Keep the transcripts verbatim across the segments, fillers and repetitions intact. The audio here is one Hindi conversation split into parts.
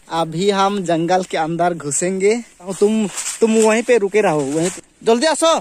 अभी हम जंगल के अंदर घुसेंगे। तुम तुम वहीं पे रुके रहो, वहीं पे जल्दी आसो।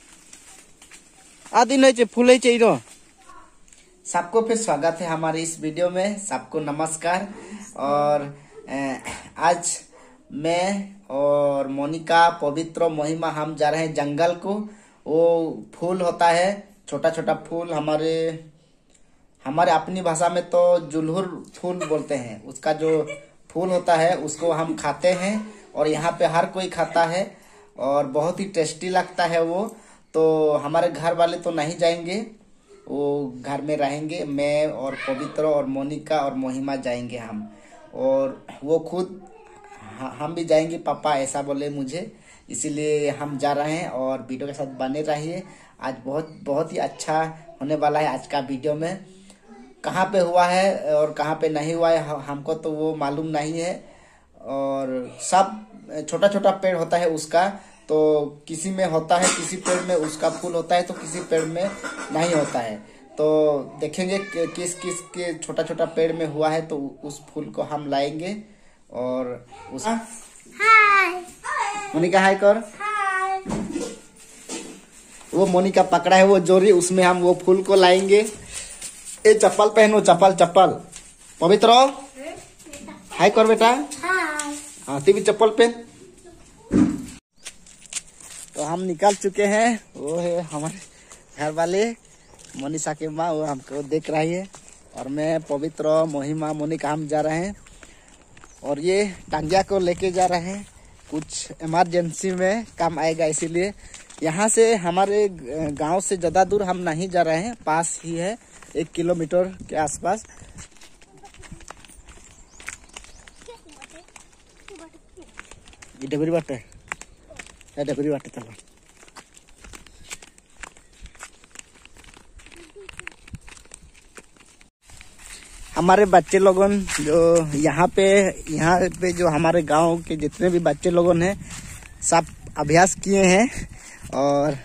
आदि नहीं फूल चाहिए। सबको फिर स्वागत है हमारे इस वीडियो में। सबको नमस्कार। और आज मैं और मोनिका, पवित्र, महिमा हम जा रहे हैं जंगल को। वो फूल होता है, छोटा छोटा फूल, हमारे हमारे अपनी भाषा में तो जुलहुर फूल बोलते हैं। उसका जो फूल होता है उसको हम खाते हैं और यहाँ पे हर कोई खाता है और बहुत ही टेस्टी लगता है वो। तो हमारे घर वाले तो नहीं जाएंगे, वो घर में रहेंगे। मैं और पवित्र और मोनिका और महिमा जाएंगे हम, और वो खुद हम भी जाएंगे, पापा ऐसा बोले मुझे, इसीलिए हम जा रहे हैं। और वीडियो के साथ बने रहिए। आज बहुत बहुत ही अच्छा होने वाला है आज का वीडियो में। कहाँ पे हुआ है और कहाँ पे नहीं हुआ है हमको तो वो मालूम नहीं है। और सब छोटा छोटा पेड़ होता है उसका, तो किसी में होता है, किसी पेड़ में उसका फूल होता है तो किसी पेड़ में नहीं होता है। तो देखेंगे किस किस के छोटा छोटा पेड़ में हुआ है, तो उस फूल को हम लाएंगे। और उस हाय मोनिका हाय कर। हाय। वो मोनिका पकड़ा है वो जोरी, उसमें हम वो फूल को लाएंगे। ए चप्पल पहनो, चप्पल चप्पल। पवित्र हाय कर बेटा। हाय। हाँ ती भी चप्पल पहन। तो हम निकल चुके हैं। वो है हमारे घर वाले, मोनिशा के माँ, वो हमको देख रही है। और मैं, पवित्र, महिमा, मोनिका हम जा रहे हैं। और ये टांगिया को लेके जा रहे हैं, कुछ इमरजेंसी में काम आएगा इसीलिए। यहाँ से हमारे गांव से ज़्यादा दूर हम नहीं जा रहे हैं, पास ही है, एक किलोमीटर के आसपास। डबरी बाटे डबरी बाटे चलो। हमारे बच्चे लोगन जो यहाँ पे यहाँ पे जो हमारे गांव के जितने भी बच्चे लोगन हैं सब अभ्यास किए हैं। और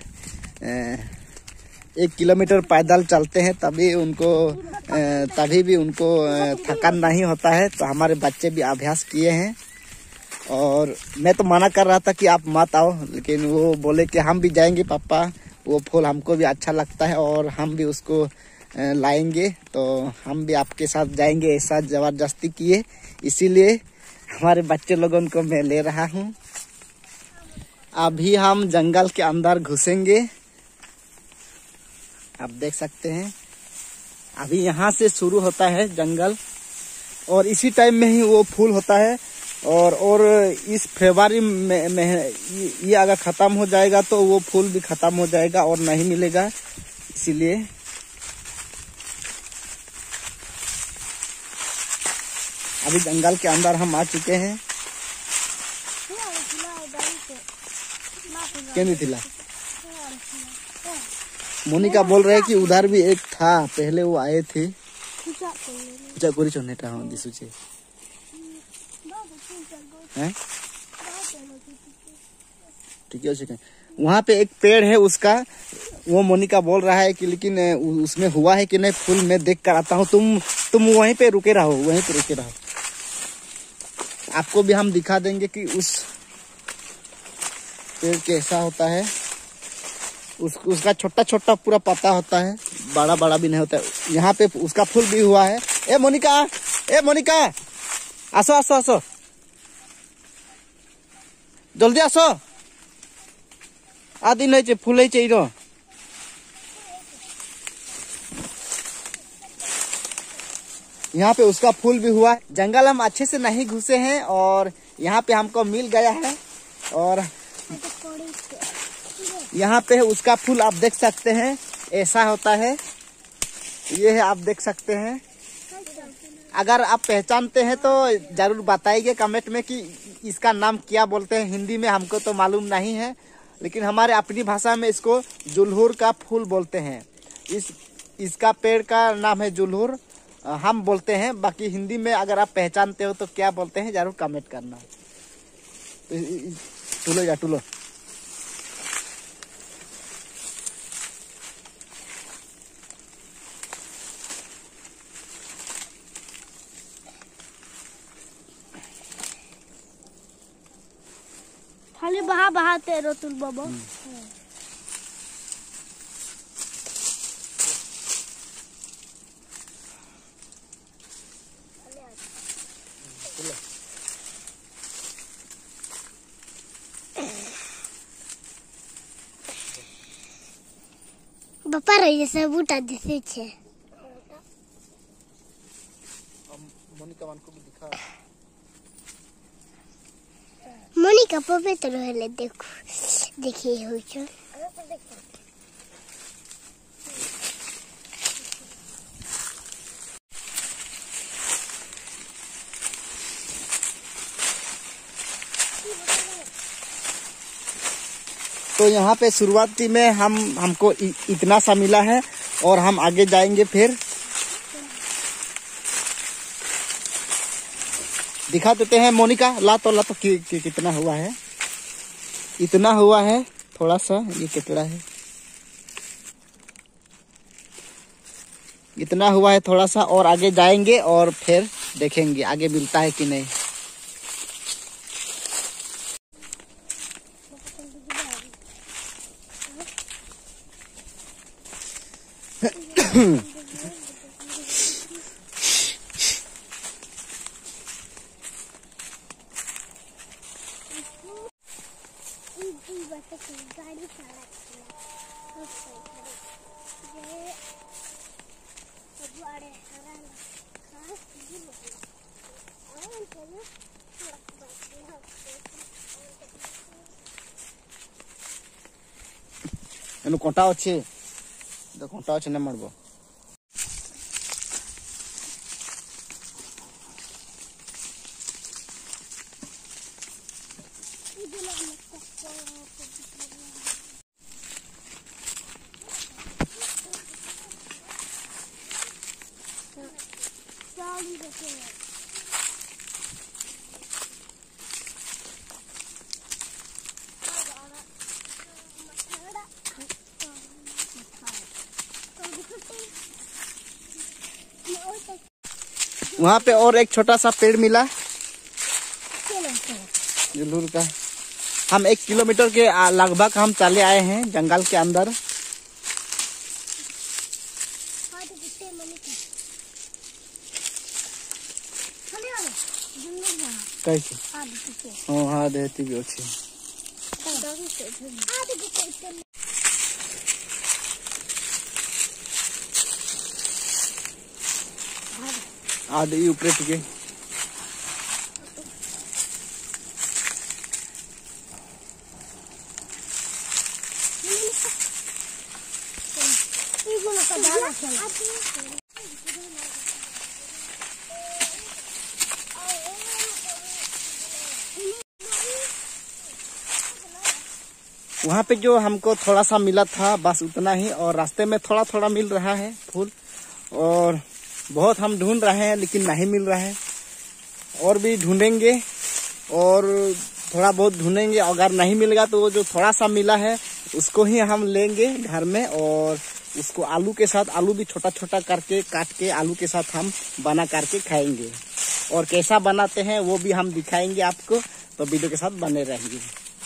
एक किलोमीटर पैदल चलते हैं तभी उनको तभी भी उनको थकान नहीं होता है। तो हमारे बच्चे भी अभ्यास किए हैं। और मैं तो मना कर रहा था कि आप मत आओ, लेकिन वो बोले कि हम भी जाएंगे पापा, वो फूल हमको भी अच्छा लगता है और हम भी उसको लाएंगे, तो हम भी आपके साथ जाएंगे, ऐसा जबरदस्ती किए। इसीलिए हमारे बच्चे लोगों को मैं ले रहा हूँ। अभी हम जंगल के अंदर घुसेंगे, आप देख सकते हैं। अभी यहाँ से शुरू होता है जंगल और इसी टाइम में ही वो फूल होता है। और और इस फरवरी में, में ये अगर ख़त्म हो जाएगा तो वो फूल भी ख़त्म हो जाएगा और नहीं मिलेगा। इसीलिए अभी जंगल के अंदर हम आ चुके हैं। क्या थिला? मोनिका बोल रहे हैं कि उधर भी एक था, पहले वो आए थे। ठीक है, वहाँ पे एक पेड़ है उसका, वो मोनिका बोल रहा है कि लेकिन उसमें हुआ है कि नहीं फूल, मैं देख कर आता हूँ। तुम तुम वहीं पे रुके रहो, वहीं पे रुके रहो। आपको भी हम दिखा देंगे कि उस पेड़ कैसा होता है। उस उसका छोटा छोटा पूरा पत्ता होता है, बड़ा बड़ा भी नहीं होता है। यहाँ पे उसका फूल भी हुआ है। ए मोनिका, ए मोनिका, आसो आसो आसो, जल्दी आसो। आदि नहीं फूल ही चाहिए। यहाँ पे उसका फूल भी हुआ है। जंगल हम अच्छे से नहीं घुसे हैं और यहाँ पे हमको मिल गया है। और यहाँ पे उसका फूल आप देख सकते हैं, ऐसा होता है। ये है, आप देख सकते हैं। अगर आप पहचानते हैं तो जरूर बताइए कमेंट में कि इसका नाम क्या बोलते हैं हिंदी में, हमको तो मालूम नहीं है, लेकिन हमारे अपनी भाषा में इसको जुलहुर का फूल बोलते हैं। इस इसका पेड़ का नाम है जुलहुर, हम बोलते हैं। बाकी हिंदी में अगर आप पहचानते हो तो क्या बोलते हैं जरूर कमेंट करना। टूलो या टूलो। खाली बहा बहाते रोतुल बाबा। बापा रही जैसे बूटा जैसे छे। मोनिका मान को भी दिखा। मोनिका पपे तो रहले देखो देखिए हो चल। तो यहाँ पे शुरुआती में हम हमको इ, इतना सा मिला है और हम आगे जाएंगे फिर दिखा देते हैं। मोनिका ला तो ला तो कि, कि, कितना हुआ है। इतना हुआ है थोड़ा सा। ये कितना है? इतना हुआ है थोड़ा सा और आगे जाएंगे और फिर देखेंगे आगे मिलता है कि नहीं। एनु कोटा अच्छे तो कोटा अच्छे न मरबो। वहाँ पे और एक छोटा सा पेड़ मिला जरूर का। हम एक किलोमीटर के लगभग हम चले आए हैं जंगल के अंदर। कैसे? हाँ हाँ देती भी अच्छी। आदि ऊपर के वहाँ पे जो हमको थोड़ा सा मिला था बस उतना ही, और रास्ते में थोड़ा थोड़ा मिल रहा है फूल, और बहुत हम ढूंढ रहे हैं लेकिन नहीं मिल रहा है। और भी ढूंढेंगे और थोड़ा बहुत ढूंढेंगे, अगर नहीं मिलेगा तो वो जो थोड़ा सा मिला है उसको ही हम लेंगे घर में, और उसको आलू के साथ, आलू भी छोटा छोटा करके काट के आलू के साथ हम बना करके खाएंगे। और कैसा बनाते हैं वो भी हम दिखाएंगे आपको, तो वीडियो के साथ बने रहेंगे।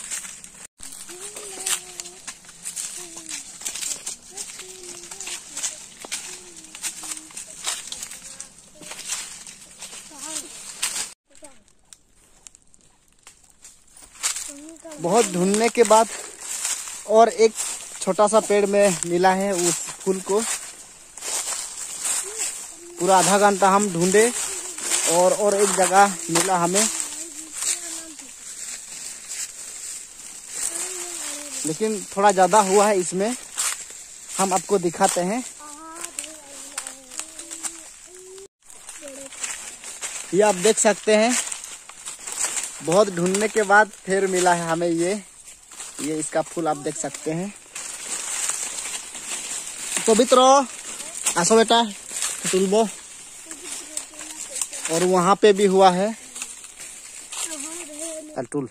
बहुत ढूंढने के बाद और एक छोटा सा पेड़ में मिला है उस फूल को। पूरा आधा घंटा हम ढूंढे और और एक जगह मिला हमें, लेकिन थोड़ा ज्यादा हुआ है इसमें। हम आपको दिखाते हैं। ये आप देख सकते हैं, बहुत ढूंढने के बाद फिर मिला है हमें ये ये इसका फूल आप देख सकते हैं। पवित्र आसो बेटा तुलबो। और वहां पे भी हुआ है टुल।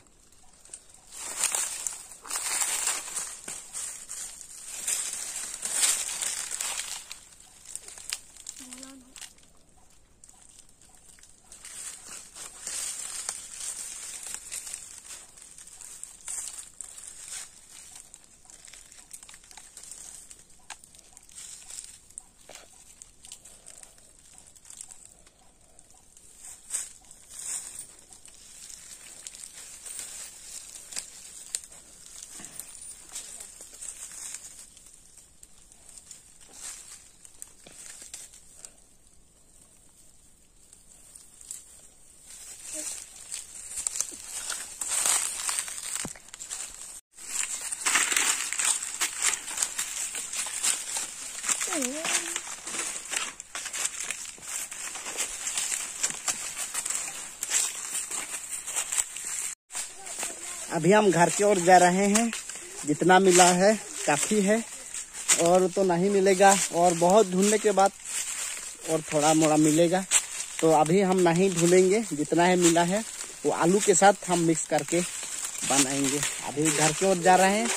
अभी हम घर की ओर जा रहे हैं। जितना मिला है काफी है और तो नहीं मिलेगा, और बहुत ढूंढने के बाद और थोड़ा मोड़ा मिलेगा। तो अभी हम नहीं ढूंढेंगे, जितना है मिला है वो आलू के साथ हम मिक्स करके बनाएंगे। अभी घर की ओर जा रहे हैं।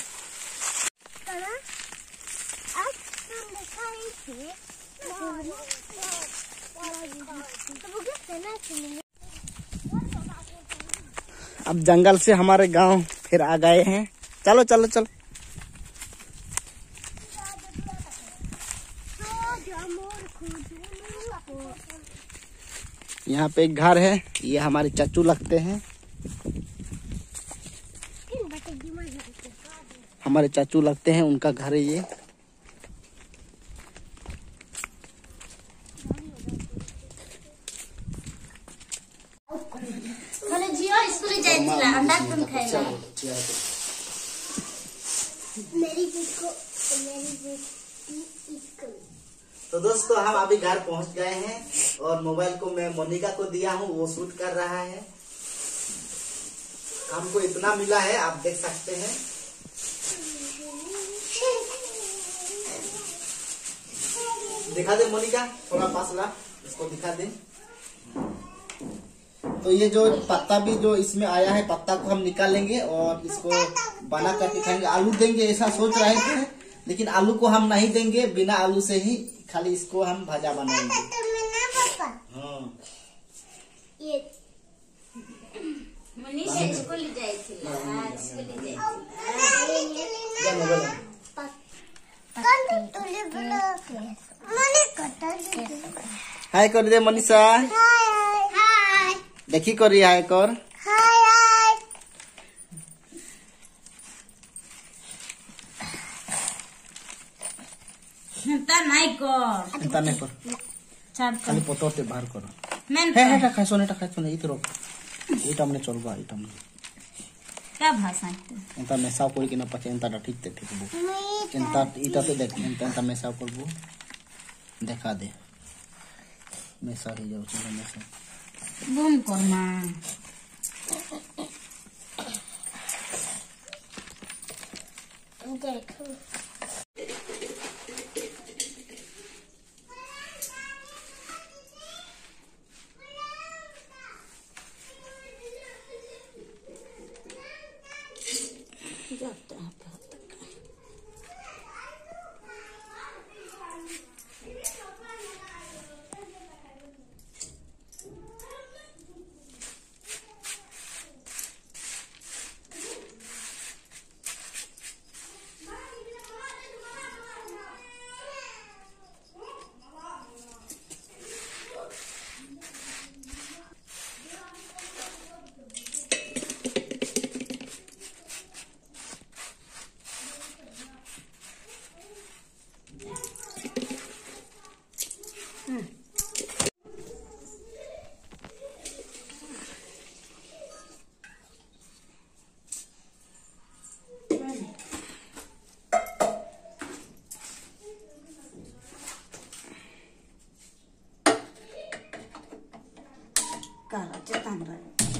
अब जंगल से हमारे गांव फिर आ गए हैं। चलो चलो चलो। यहाँ पे एक घर है, ये हमारे चाचू लगते हैं। हमारे चाचू लगते हैं, उनका घर है ये। तो दोस्तों हम अभी घर पहुंच गए हैं और मोबाइल को मैं मोनिका को दिया हूँ, वो शूट कर रहा है। हमको इतना मिला है, आप देख सकते हैं। दिखा दे मोनिका, थोड़ा पास ला, इसको दिखा दे। तो ये जो पत्ता भी जो इसमें आया है, पत्ता को हम निकालेंगे और इसको बना करके खाएंगे। आलू देंगे ऐसा सोच रहे थे, लेकिन आलू को हम नहीं देंगे, बिना आलू से ही खाली इसको हम भजा बनाएंगे। हाँ। ये मनीषा इसको ले जाए थे, आज इसको ले जाए थे। हाय कर दे मनीषा। हाय। देखी करी हाय कर। हाय हाय। इंता नहीं कर। इंता नहीं कर। चार खाली पतोते बाहर करो। मैं हे हे खाइ सोने टा खाइ सोने इतो रो। इटा हमने चलबा इटा हमने। क्या भाषा है? इंता मेसाव कोई के ना पचे इंता टा ठीक ते ठीक बो। इंता इटा ते देख इंता इंता मेसाव करबो। देखा दे। मेसा ही जाओ चलो मेसा। बूम करना। देखो। Cara, ce tamra.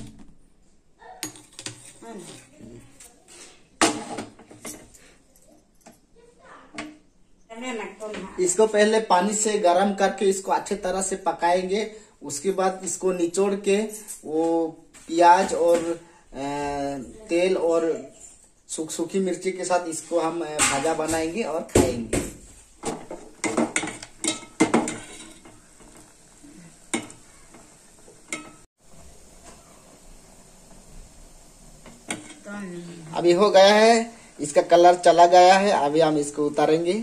इसको पहले पानी से गरम करके इसको अच्छे तरह से पकाएंगे। उसके बाद इसको निचोड़ के वो प्याज और तेल और सूख सूखी मिर्ची के साथ इसको हम भाजा बनाएंगे और खाएंगे। अभी हो गया है, इसका कलर चला गया है। अभी हम इसको उतारेंगे।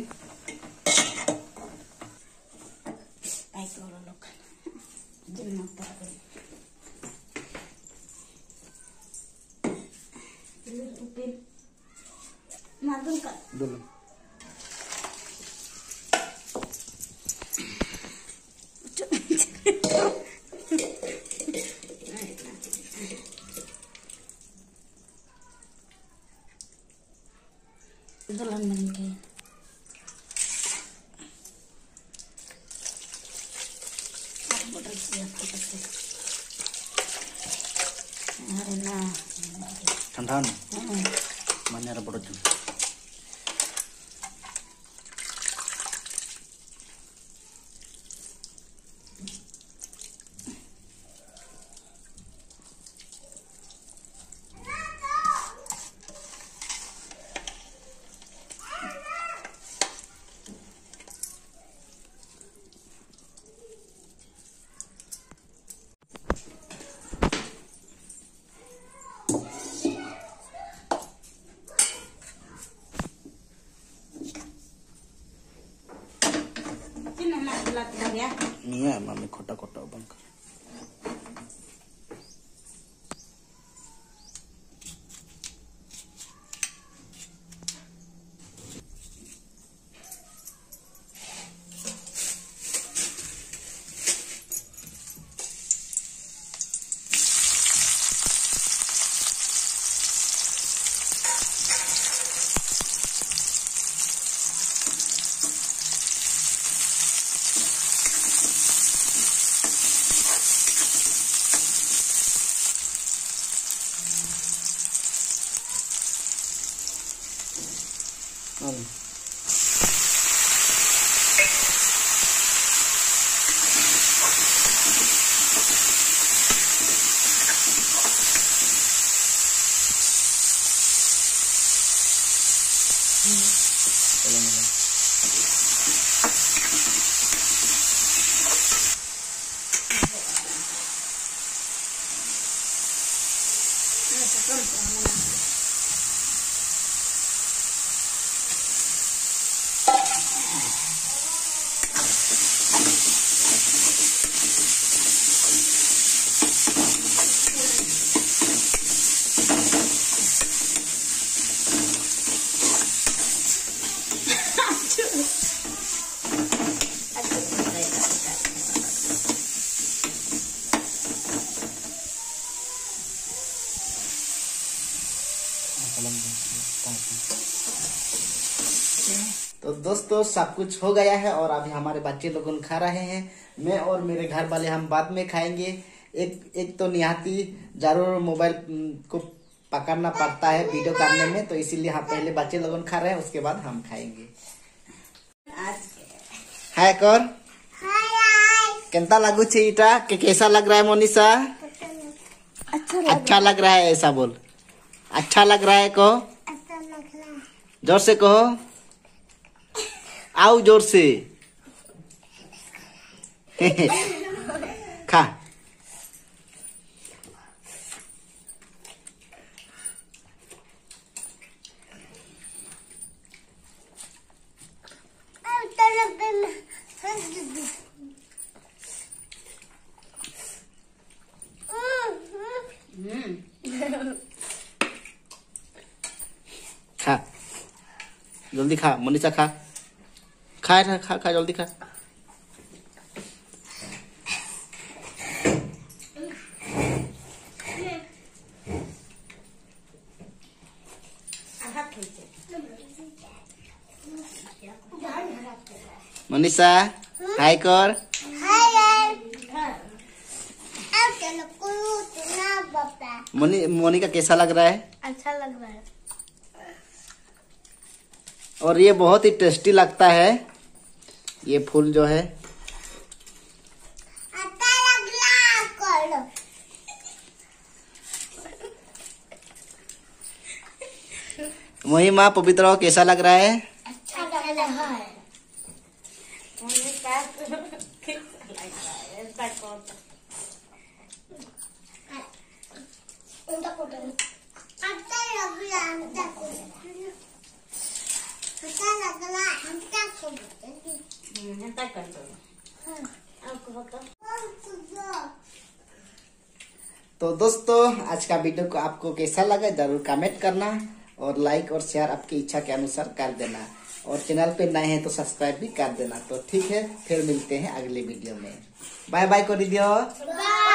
दुल्हन बन के अरे ना ठंडा ना माने रा बड़ो जन नहीं है मम्मी खोटा खोटा बंक तो दोस्तों सब कुछ हो गया है और अभी हमारे बच्चे लोग खा रहे हैं। मैं और मेरे घर वाले हम बाद में खाएंगे। एक एक तो निहाती जरूर मोबाइल को पकड़ना पड़ता है वीडियो करने में, तो इसीलिए हम पहले बच्चे लोग खा रहे हैं, उसके बाद हम खाएंगे। हाय कर केंता लागू छे इटा के कैसा लग रहा है मोनिशा? अच्छा लग अच्छा लग रहा है, ऐसा बोल। अच्छा लग रहा है कहो, अच्छा लग रहा है। जोर से कहो, आओ जोर से। खा खा जल्दी खा मोनिशा, खा खा खा खा, खा जल्दी खा। मोनिशा हाय कर। मोनी मोनिका कैसा लग रहा है? अच्छा लग रहा है। और ये बहुत ही टेस्टी लगता है, ये फूल जो है। अच्छा लग रहा है। वही माँ पवित्र कैसा लग रहा है? अच्छा लग रहा है। तो दोस्तों आज का वीडियो को आपको कैसा लगा जरूर कमेंट करना और लाइक और शेयर आपकी इच्छा के अनुसार कर देना, और चैनल पे नए हैं तो सब्सक्राइब भी कर देना। तो ठीक है, फिर मिलते हैं अगले वीडियो में। बाय बाय कर दियो।